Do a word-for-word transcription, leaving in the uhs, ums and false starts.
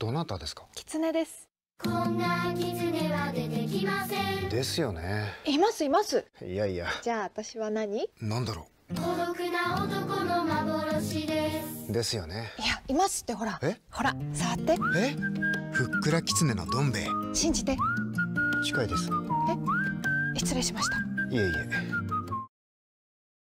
どなたですか？ 狐です。 こんな狐は出てきません。 ですよね。 いますいます。 いやいや。 じゃあ私は何？ なんだろ孤独な男の幻です。 う。ですよね。 いや、いますってほら。 え？ ほら、触って。 え？ふっくら狐のどん兵衛。 信じて。 近いです。 え？失礼しました。 いえいえ。